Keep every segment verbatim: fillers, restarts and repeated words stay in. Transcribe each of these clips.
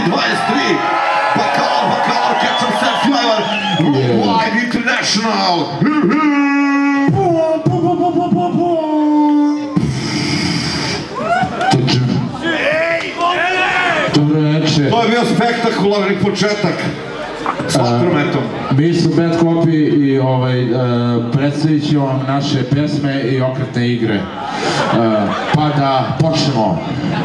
dvadeset tri. Bakal, bakal, catch himself flavor. Worldwide International. Dobro večer. To je bio spektakularni početak s instrumentom. Mi smo Bad Copy i predstavit ćemo vam naše pesme i okretne igre. Pa da počnemo.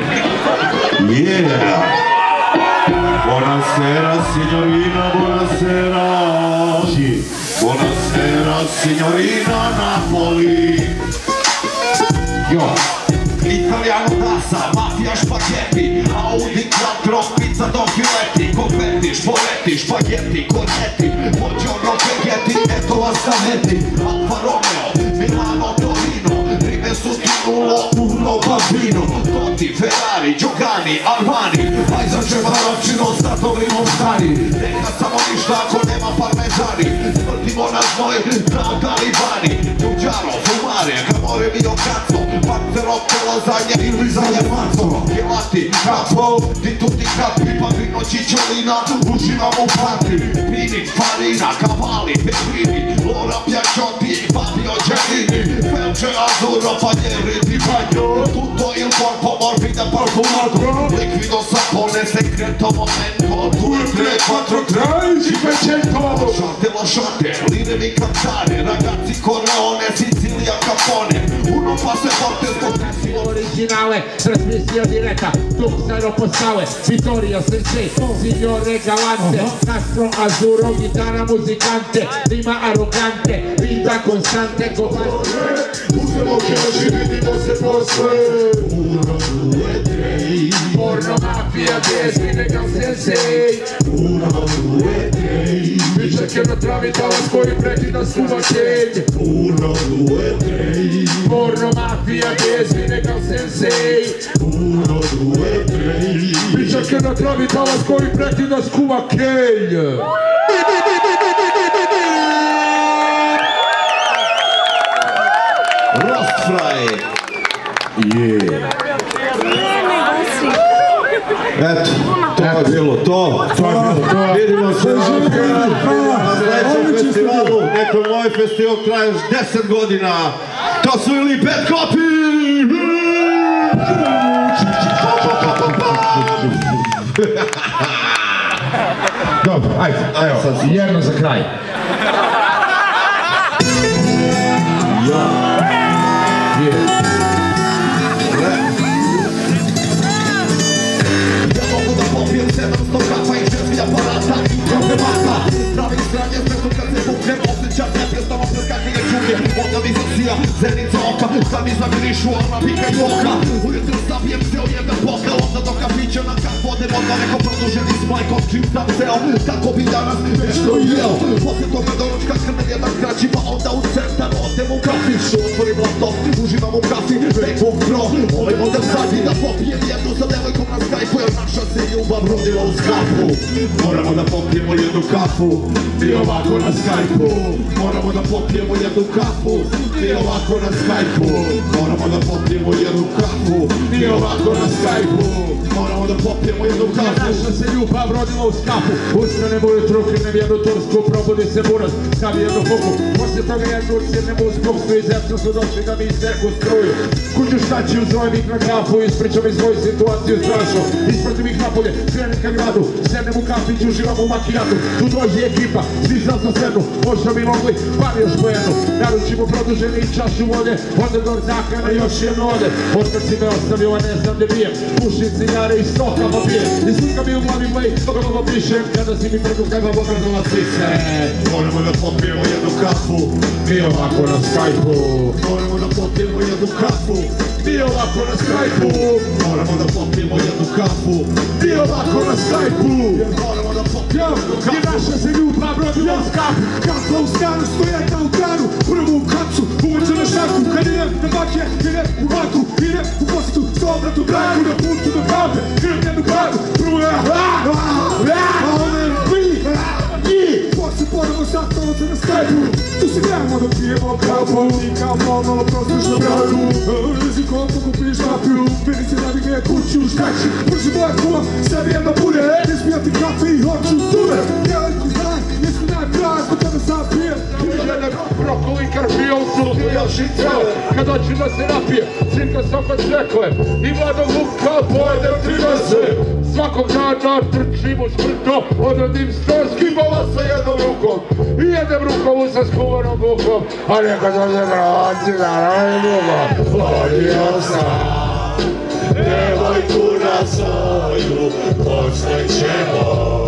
Yeah! Buonasera signorina, buonasera. Buonasera signorina Napoli. Jo. Italiano passa, mafia spaghetti, Audi quattro, pizza Don Filetti, confetti, spoletti, spaghetti, cornetti, buongiorno spaghetti, e tovastanetti, Alfa Romeo, Milano, Torino, rimesso di nullo, urlo bambino, Totti, Ferrari, Giogani, Armani, Pajza Čevarovči, non stato stari, neka samo ništa ako nema parmezani, smrtimo nas moj, kao talibani, Đuđaro, Fumare, Kamore, Mio Cazzo, Panzero, Lazanja ili zanje maco, Gelati, Capo, di tutti capi, Pavino, Cicciolina, uživamo u party, Pini, Farina, Cavalli, Petrini, Lora, Piacciotti, Fabio, Giannini, Felce, Azzurro, Panieri, Di Bagno, tutto il corpo morbido e profumato, liquido sapone, segreto momento, due, tre, quattro, tre, cinquecento, lasciate, lasciate, lidevi cantare, ragazzi Corleone, Sicilia, Capone, uno passaporto e sto originale, trasmissione diretta, Tux aeropostale, Vittorio Sensei, signore galante, nastro azzurro, chitarra musicante, rima arrogante, vita costante, usiamo che ci vediamo se posle. Uno, due, tre, porno, mafia, desmi, legal sensei. Uno, due, tre, dice che non trovi talasco i preti da scuvacelli. Uno, due, tre, porno, mafia, desmi, legal sensei. Uno, due, tre, dice che non trovi talasco i preti da scuvacelli. Roast Fry. Yeah. Eto, to je bilo to. Vidimo se na sljedećem festivalu. Neko moj festival traje još deset godina. To su ili Bad Copy! Dobro, ajde, evo, jedno za kraj. Ja. Yeah. sedamsto kafa i četiri aparata i problemata. Pravim stranje svetu kad se puknem, osjećam neprestano prskakanje čuge. Onda mi zasija zenica oka, sad mi zamirišu ona pika i oka. Ujutro stavijem se od jedan pokal, onda do kafića na kak vodem, onda neko produženi s majkom čim sam seo. Tako bi danas nešto jeo. Poslije toga doručka krnem jedan kraći, pa onda u centar odem u kafiću. Otvorim laptop, uživam u kafi, MacBook Pro. Ovaj model sad i da popijem jednu sa devojkom na Skype-u, jer naša se ljubav rodila u skapu. Moramo da popijemo jednu kafu i ovako na Skype-u. Moramo da popijemo jednu kafu i ovako na Skype-u. Moramo da popijemo jednu kafu i ovako na Skype-u. Moramo da popijemo jednu kafu. Naša se ljubav rodila u skapu. Ustanemo ujutro, krinem jednu tursku, probudi se buraz, stavi jednu fuku. Poslije toga jednu sjednemo u skupstvu i zemca su došli da mi izdeku struju. Kuću štaći uzrojem ih na kafu, ispričam iz svoju situaciju strašno. Ispratim ih napolje, krenem ka gradu, sednem u kafić, uživam u makijatu. Tu dođe ekipa, svi sad za sednu, možda bi mogli bar još po jednu. Naručimo produženi čašu vode, onda do zakana još jedno ode. Otkad si me ostavio, a ne znam gdje bijem, pušim cigare i stoka pa pijem. I slika mi u glavi play, dok ovo pišem, kada si mi predukava obrazala sise. Moramo da popijemo jednu kafu i ovako na Skype-u. Moramo da popijemo jednu kafu i ovako na Skype-u. Moramo da popijemo jednu kafu i ovako na Skype-u. Moramo da popijemo jednu kafu. I naša se ljubav rodila u skapu. Kafa u stanu, stojeta u granu, prvo u kacu, uveče na šaku. Kad idem na bakje, idem u vatru, idem u posjetu, stobrat u braku, na putu do kafe, idem jednu kafu. Prvo ja, a onda je pi, i poslije ponovo sastavno se na Skype-u. Tu se gledamo da pijemo kafu, i kao malo prostiš na bradu. Rezi koliko kupiš mafiju, vidi se da bi me kuću štači. Brži moja kuma, sebi jedna bude, hoću cure, djelenku znaj, jesu najpraj, po tebe sam pijem. Žene brokoli karfiolcu jašice, kad doći da se napije, cirka soko čekle, i mladog luka pojedem trinese. Svakog dana trčim u šprto, odradim sto skibala sa jednom rukom, i jedem rukovu sa skuvanom bukom, a nekad ovdje braci da rajnuma, vodio sam. Devojku na svoju poštećemo,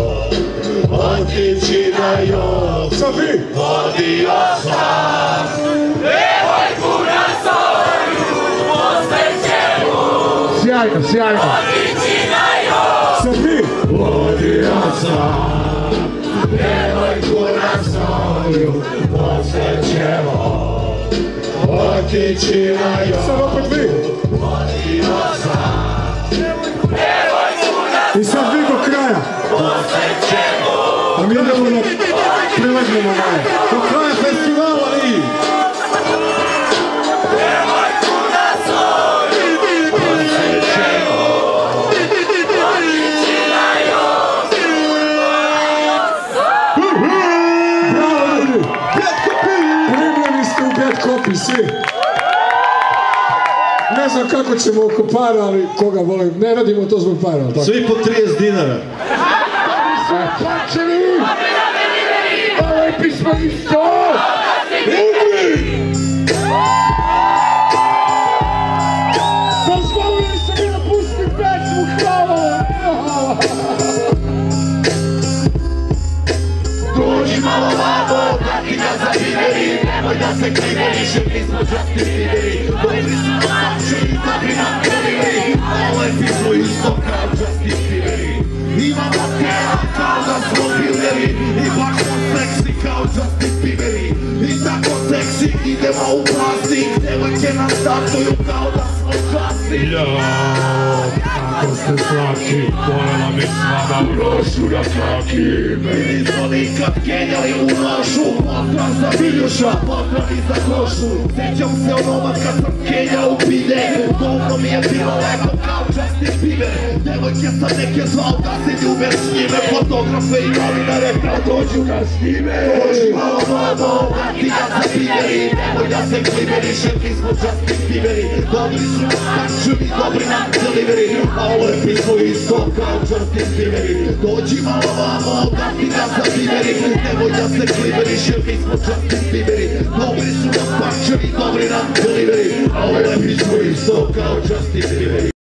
otići na jog, Safi! vodio sam. Devojku na svoju poštećemo, Sjajno, sjajno. otići na jog, Safi! vodio sam. Devojku na svoju poštećemo, otići na jog, Sad opet vi! vodio sam. I sad vi do kraja! A mi idemo da prilegnemo malo. Do kraja festivala i... Bravo ljudi! Primljeni ste u Bad Copy, svi! Ne znam kako ćemo oko para, ali koga volim, ne radimo to zbog para, ali tako? Svi po trideset dinara. Plaćeni! Ovo je pismo isto! Dozvolili se mi da pustim pesmu, hvala! Dođi malo vamo, da ti ga zabiveri, nemoj da se kliveriš, jer mi smo Justin Bieberi. Dobri su nam papčevi, dobri nam deliveri, a ovo je pismo isto kao Justin Bieberi. Imamo tela kao da smo bilderi, i baš smo seksi kao Justin Bieberi. I tako seksi idemo u plastik, devojke nam statuju kao da smo klasik. Kako ste slaki, volela mi s vama u nošu na svaki. Mi nismo nikad genjali u nošu, pozdrav za Viljuša, pozdrav i za Košu. Sjećam se onomad kad sam genjao u bide, govno mi je bilo lepo kao Justin Bieber. Devojke sam neke zvao da se ljubim s njime, fotografe i novinare kao dođu da snime. Dođi malo vamo, da ti ga zabiveri, nemoj da se kliberiš jer mi smo Justin Bieberi. Dobri su nam pančevi, dobri nam deliveri, a ovo je pismo isto kao Justin Bieberi. Dođi malo vamo, da ti ga zabiveri, nemoj da se kliberiš jer mi smo Justin Bieberi. Dobri su nam pančevi, dobri nam deliveri, a ovo je pismo isto kao Justin Bieberi.